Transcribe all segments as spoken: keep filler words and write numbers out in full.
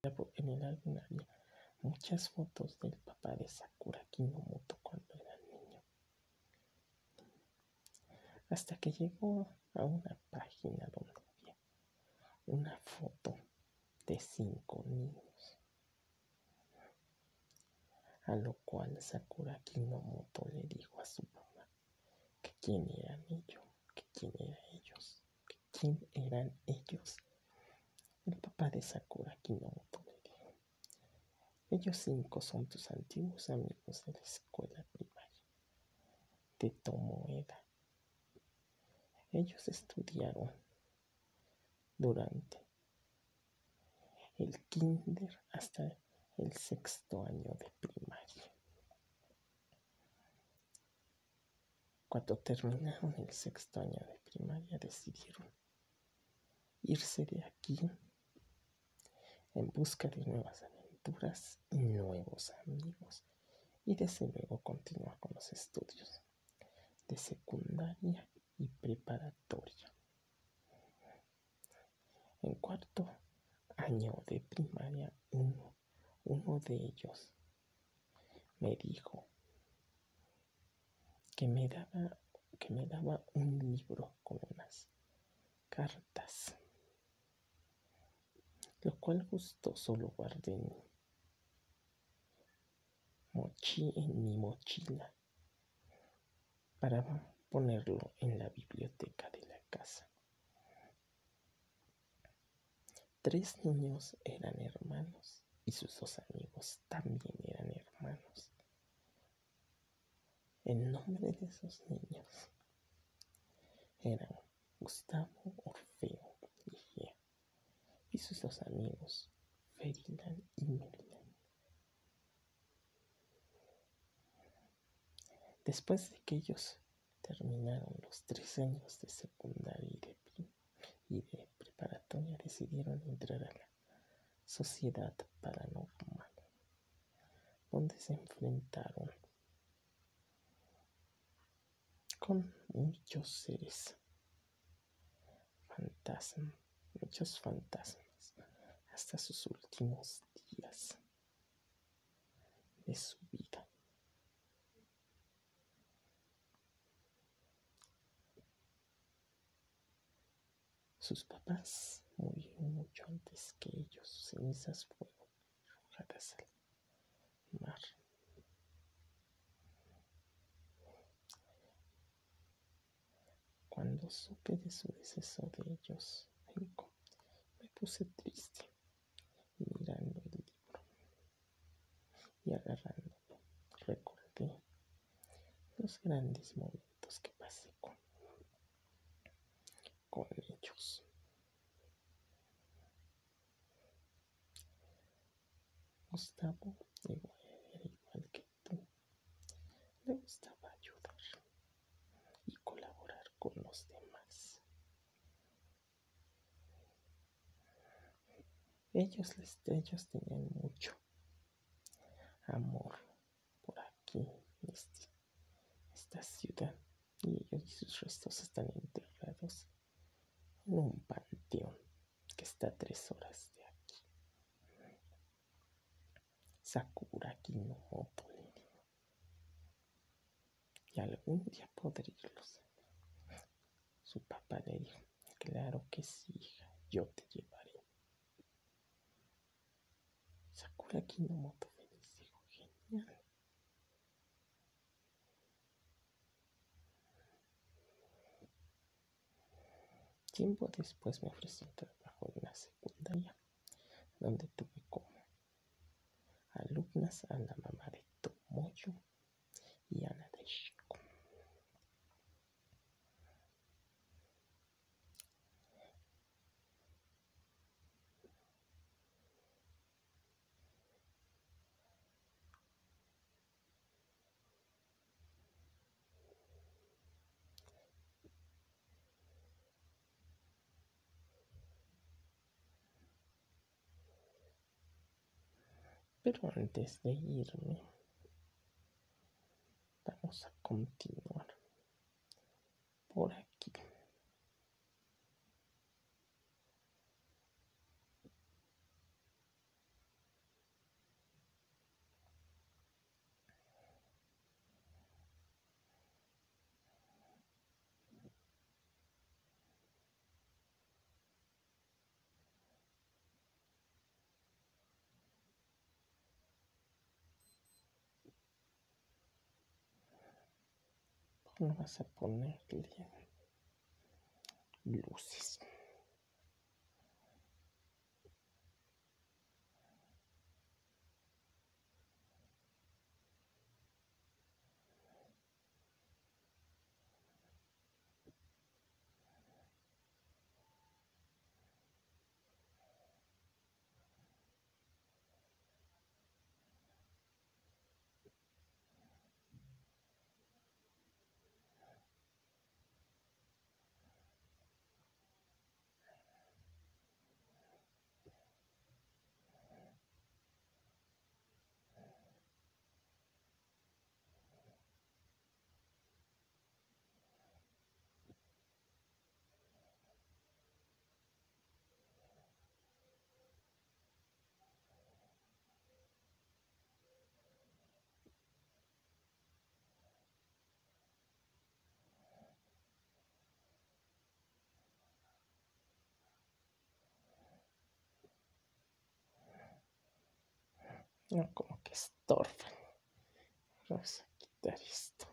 En el álbum había muchas fotos del papá de Sakura Kinomoto cuando era niño. Hasta que llegó a una página donde había una foto de cinco niños. A lo cual Sakura Kinomoto le dijo a su mamá que quién eran ellos, que quién eran ellos, que quién eran ellos. El papá de Sakura Kinomoto le dijo: ellos cinco son tus antiguos amigos de la escuela primaria de Tomoeda. Ellos estudiaron durante el kinder hasta el sexto año de primaria. Cuando terminaron el sexto año de primaria decidieron irse de aquí en busca de nuevas aventuras y nuevos amigos, y desde luego continuar con los estudios de secundaria y preparatoria. En cuarto año de primaria, uno, uno de ellos me dijo que me daba, que me daba un libro con unas cartas, lo cual gustoso lo guardé en mi, mochi, en mi mochila para ponerlo en la biblioteca de la casa. Tres niños eran hermanos y sus dos amigos también eran hermanos. El nombre de esos niños eran Gustavo, Orfeo y Gea, y sus dos amigos Ferdinand y Meriland. Después de que ellos terminaron los tres años de secundaria y de, y de preparatoria, decidieron entrar a la Sociedad Paranormal, donde se enfrentaron con muchos seres fantasmas, muchos fantasmas, hasta sus últimos días de su vida. Sus papás murieron mucho antes que ellos, sus cenizas fueron arrojadas al mar. Cuando supe de su deceso de ellos, me puse triste mirando el libro y agarrándolo. Recordé los grandes momentos que pasé con, con ellos. Gustavo era igual que tú. Le gustaba ayudar y colaborar con los demás. Ellos, ellos tenían mucho amor por aquí, en este, esta ciudad, y ellos y sus restos están enterrados en un panteón que está a tres horas de aquí. Sakura Kinomoto le dijo: y algún día podré irlos a ver. Su papá le dijo: claro que sí, hija, yo te llevaré. Sakura Kinomoto feliz dijo: genial. Tiempo después me ofreció trabajo en la secundaria, donde tuve como alumnas a la mamá de Tomoyo y a Nadeshiko. Pero antes de irme, vamos a continuar por aquí. no vas a ponerle luces. No, como que estorban. Vamos a quitar esto.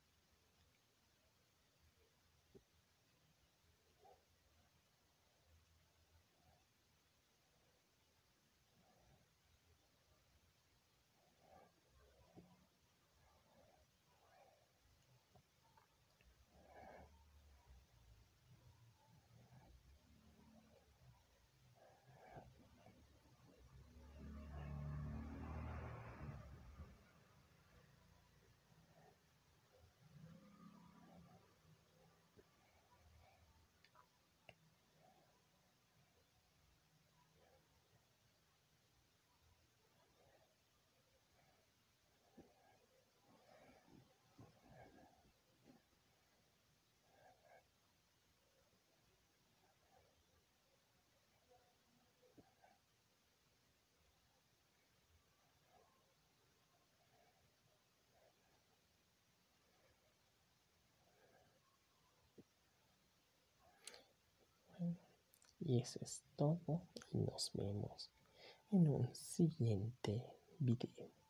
Bueno, y eso es todo y nos vemos en un siguiente video.